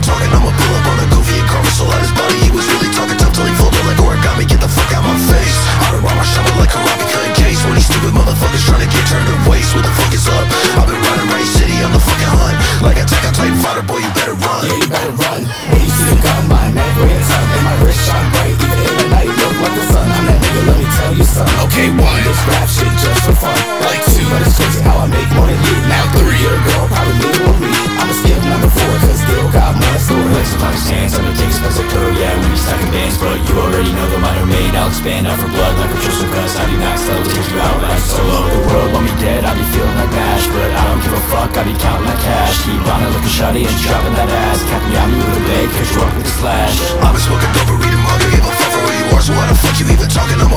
talking, I'ma pull up on a goofy and karma sold out his body. He was really talking tough till he folded like origami. Get the fuck out my face. I don't want my shovel like Karami cutting case. When these stupid motherfuckers trying to get turned to waste. What the fuck is up? I've been running around your city on the fucking hunt. Like Attack on Titan fighter, boy, you better run. Yeah, you better run. When you see a gun, my neck way a ton. And my wrist shine bright, even in the night, look like the sun. I'm that nigga, let me tell you something. Okay, one. This rap shit just for fun. Like two. But it's crazy how I make more than you. Now three. Your girl probably need more me. I'ma skip number 4, cause still got more story. Legs upon his hands, undertake spells like Kuro. Yeah, when he's stacking bands, but you already know the minor made. I'll expand out for blood like a crystal, cause I be maxed out, take you out like solo. The world want me dead, I be feeling like MASH, but I don't give a fuck, I be counting that cash. Keep on it looking shawty and dropping that ass. Capping out me with a blade, cause you up with a slash. I've been smoking dope, reading manga, give a fuck for where you are. So why the fuck you even talking? I'm